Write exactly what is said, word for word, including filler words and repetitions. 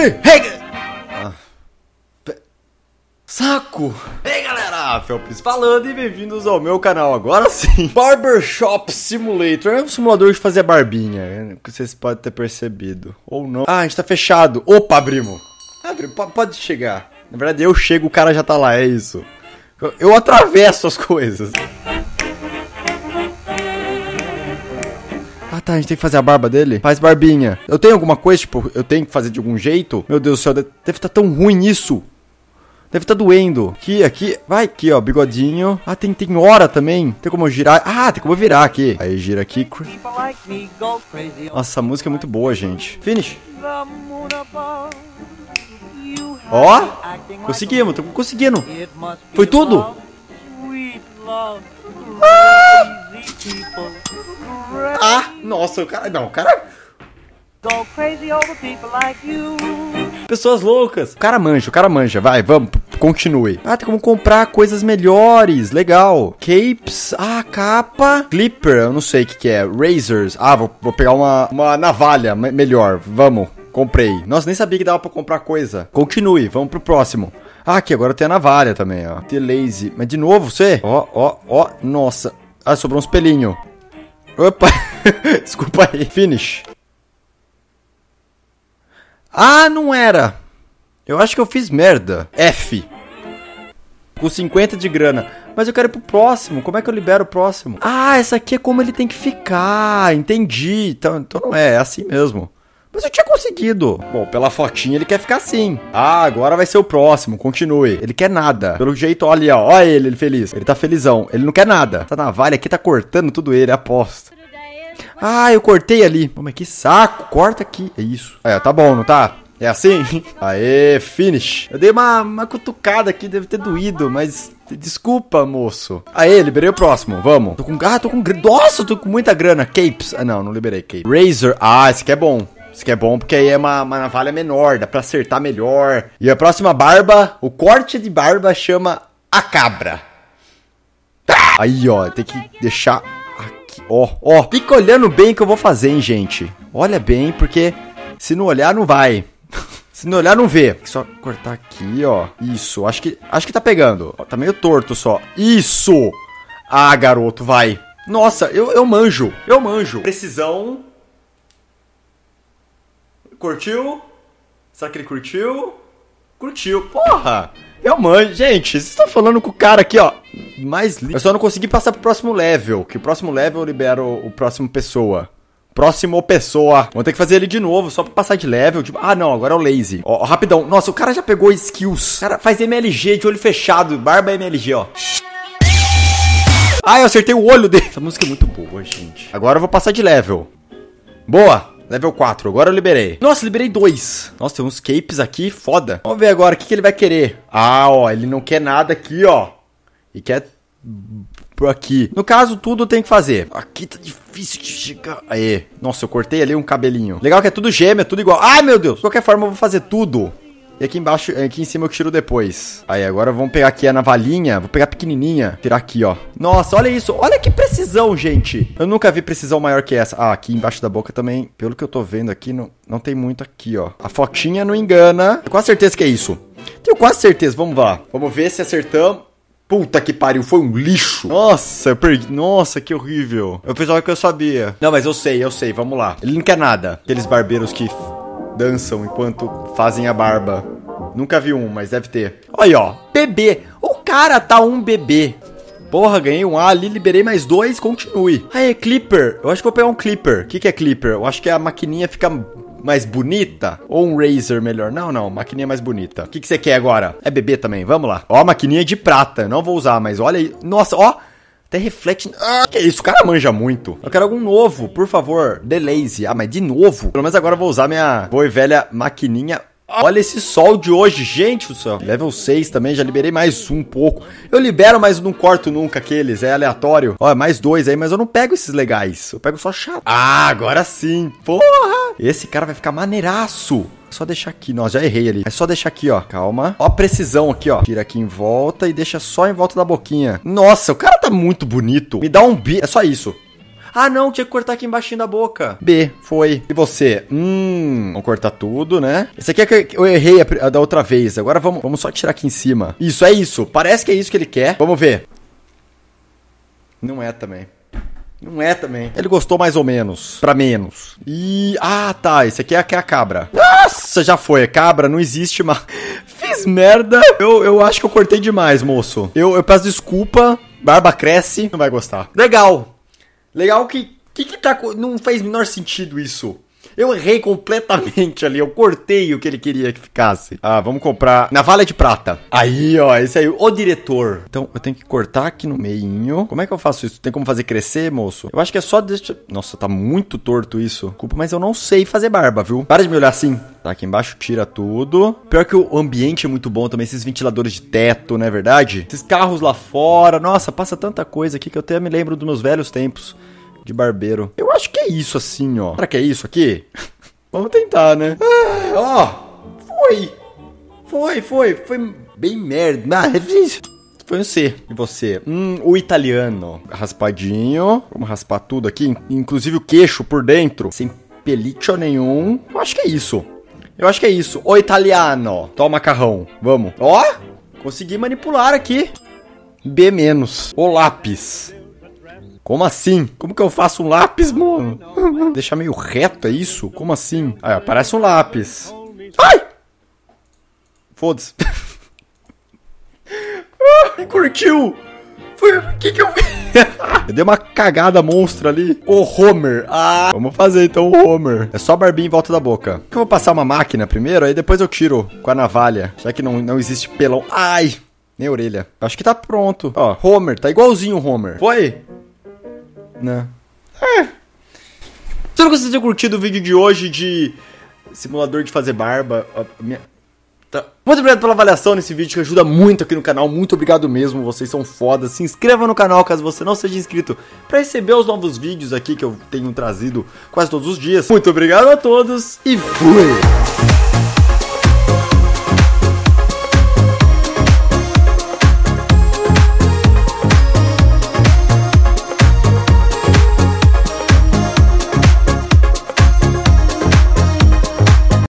Hey! Ah. Saco! Ei, galera! Felps falando e bem-vindos ao meu canal. Agora sim, Barbershop Simulator. É um simulador de fazer barbinha, que vocês podem ter percebido. Ou não. Ah, a gente tá fechado. Opa, abrimos. Abre, pode chegar. Na verdade, eu chego, o cara já tá lá, é isso. Eu atravesso as coisas. Ah, tá, a gente tem que fazer a barba dele? Faz barbinha. Eu tenho alguma coisa, tipo, eu tenho que fazer de algum jeito? Meu Deus do céu, deve estar tão ruim isso. Deve estar doendo. Aqui, aqui. Vai, aqui, ó, bigodinho. Ah, tem, tem hora também. Tem como girar. Ah, tem como virar aqui. Aí, gira aqui. Nossa, a música é muito boa, gente. Finish. Ó, conseguimos, tô conseguindo. Foi tudo? Ah! Ah, nossa, o cara... Não, o cara... Pessoas loucas. O cara manja, o cara manja. Vai, vamos, continue. Ah, tem como comprar coisas melhores. Legal. Capes. Ah, capa. Clipper, eu não sei o que que é. Razors. Ah, vou, vou pegar uma, uma navalha me melhor. Vamos, comprei. Nossa, nem sabia que dava pra comprar coisa. Continue, vamos pro próximo. Ah, aqui, agora tem a navalha também, ó. The Lazy. Mas de novo, você? Ó, ó, ó. Nossa. Ah, sobrou uns pelinhos. Opa. Desculpa aí. Finish. Ah, não era. Eu acho que eu fiz merda. F. Com cinquenta de grana. Mas eu quero ir pro próximo. Como é que eu libero o próximo? Ah, essa aqui é como ele tem que ficar. Entendi. Então, então não é. É assim mesmo. Mas eu tinha conseguido. Bom, pela fotinha ele quer ficar assim. Ah, agora vai ser o próximo. Continue. Ele quer nada. Pelo jeito, olha ali, ó. Olha ele, ele feliz. Ele tá felizão. Ele não quer nada. Essa navalha aqui tá cortando tudo ele, aposto. Ah, eu cortei ali. Pô, mas que saco. Corta aqui. É isso. É, tá bom, não tá? É assim? Aê, finish. Eu dei uma, uma cutucada aqui, deve ter doído, mas... Desculpa, moço. Aê, liberei o próximo. Vamos. Tô com... Ah, tô com... Nossa, tô com muita grana. Capes. Ah, não, não liberei Cape. Razor. Ah, esse aqui é bom. Esse aqui é bom porque aí é uma, uma navalha menor. Dá pra acertar melhor. E a próxima barba... O corte de barba chama a cabra. Ah! Aí, ó. Tem que deixar... Ó, ó, fica olhando bem que eu vou fazer, hein, gente. Olha bem, porque se não olhar, não vai. Se não olhar, não vê. Só cortar aqui, ó. Isso, acho que, acho que tá pegando. Ó, tá meio torto só. Isso! Ah, garoto, vai. Nossa, eu, eu manjo. Eu manjo. Precisão. Curtiu? Será que ele curtiu? Curtiu. Porra! Eu manjo. Gente, vocês estão falando com o cara aqui, ó. Mais lindo. Eu só não consegui passar pro próximo level. Que o próximo level eu libero o próximo pessoa. Próximo pessoa. Vou ter que fazer ele de novo, só pra passar de level. Tipo... Ah, não, agora é o lazy. Ó, ó, rapidão. Nossa, o cara já pegou skills. O cara faz M L G de olho fechado. Barba M L G, ó. Ah, eu acertei o olho dele. Essa música é muito boa, gente. Agora eu vou passar de level. Boa. Level quatro, agora eu liberei. Nossa, liberei dois. Nossa, tem uns capes aqui, foda. Vamos ver agora, o que, que ele vai querer. Ah, ó, ele não quer nada aqui, ó. E quer por aqui. No caso, tudo tem que fazer. Aqui tá difícil de chegar. Aê. Nossa, eu cortei ali um cabelinho. Legal que é tudo gêmeo, é tudo igual. Ai, meu Deus. De qualquer forma, eu vou fazer tudo. E aqui embaixo, aqui em cima eu tiro depois. Aí, agora vamos pegar aqui a navalhinha. Vou pegar pequenininha. Tirar aqui, ó. Nossa, olha isso. Olha que precisão, gente. Eu nunca vi precisão maior que essa. Ah, aqui embaixo da boca também. Pelo que eu tô vendo aqui, não, não tem muito aqui, ó. A fotinha não engana. Tenho quase certeza que é isso. Tenho quase certeza. Vamos lá. Vamos ver se acertamos. Puta que pariu, foi um lixo. Nossa, eu perdi. Nossa, que horrível. Eu pensava que eu sabia. Não, mas eu sei, eu sei. Vamos lá. Ele não quer nada. Aqueles barbeiros que... dançam enquanto fazem a barba. Nunca vi um, mas deve ter. Olha, ó. Bebê. O cara tá um bebê. Porra, ganhei um A ali, liberei mais dois, continue. Aí, Clipper. Eu acho que vou pegar um Clipper. O que que é Clipper? Eu acho que a maquininha fica mais bonita. Ou um Razor melhor. Não, não. Maquininha mais bonita. O que que você quer agora? É bebê também. Vamos lá. Ó, maquininha de prata. Não vou usar, mas olha aí. Nossa, ó. Até reflete... Ah, que isso? O cara manja muito. Eu quero algum novo, por favor. The Lazy. Ah, mas de novo? Pelo menos agora eu vou usar minha boa e velha maquininha. Olha esse sol de hoje, gente do céu. Level seis também, já liberei mais um pouco. Eu libero, mas não corto nunca aqueles, é aleatório. Ó, mais dois aí, mas eu não pego esses legais. Eu pego só chato. Ah, agora sim. Porra! Esse cara vai ficar maneiraço. Só deixar aqui. Nossa, já errei ali. É só deixar aqui, ó. Calma. Ó a precisão aqui, ó. Tira aqui em volta e deixa só em volta da boquinha. Nossa, o cara tá muito bonito. Me dá um bi... É só isso. Ah, não, tinha que cortar aqui embaixo da boca. B, foi. E você? Hum, vamos cortar tudo, né? Esse aqui é que eu errei a, a da outra vez. Agora vamos, vamos só tirar aqui em cima. Isso, é isso. Parece que é isso que ele quer. Vamos ver. Não é também. Não é também. Ele gostou mais ou menos. Pra menos. E... Ah, tá. Esse aqui é, aqui é a cabra. Nossa, já foi. Cabra, não existe mais. Fiz merda. Eu, eu acho que eu cortei demais, moço. Eu, eu peço desculpa. Barba cresce. Não vai gostar. Legal. Legal que... Que que tá... Não fez o menor sentido isso. Eu errei completamente ali, eu cortei o que ele queria que ficasse. Ah, vamos comprar navalha de prata. Aí, ó, esse aí, o diretor. Então, eu tenho que cortar aqui no meinho. Como é que eu faço isso? Tem como fazer crescer, moço? Eu acho que é só... Deixa... Nossa, tá muito torto isso. Desculpa, mas eu não sei fazer barba, viu? Para de me olhar assim. Tá, aqui embaixo tira tudo. Pior que o ambiente é muito bom também, esses ventiladores de teto, não é verdade? Esses carros lá fora. Nossa, passa tanta coisa aqui que eu até me lembro dos meus velhos tempos de barbeiro. Eu acho que é isso assim, ó. Será que é isso aqui? Vamos tentar, né? Ah, ó. Foi. Foi, foi. Foi bem merda. Ah, foi um C. E você? Hum, o italiano. Raspadinho. Vamos raspar tudo aqui. Inclusive o queixo por dentro. Sem pelício nenhum. Eu acho que é isso. Eu acho que é isso. O italiano. Toma macarrão. Vamos. Ó. Consegui manipular aqui. B menos. O lápis. Como assim? Como que eu faço um lápis, mano? Deixar meio reto, é isso? Como assim? Ah, parece um lápis. Ai! Foda-se. Ah, curtiu! Foi... O que que eu fiz? Eu dei uma cagada monstra ali. O Homer. Ah! Vamos fazer então o Homer. É só barbinha em volta da boca. Eu vou passar uma máquina primeiro, aí depois eu tiro com a navalha. Já que não, não existe pelão. Ai! Nem orelha. Acho que tá pronto. Ó, Homer. Tá igualzinho o Homer. Foi? Não. É. Espero que vocês tenham curtido o vídeo de hoje de simulador de fazer barba. A minha... tá. Muito obrigado pela avaliação nesse vídeo que ajuda muito aqui no canal. Muito obrigado mesmo, vocês são fodas. Se inscreva no canal caso você não seja inscrito para receber os novos vídeos aqui que eu tenho trazido quase todos os dias. Muito obrigado a todos e fui!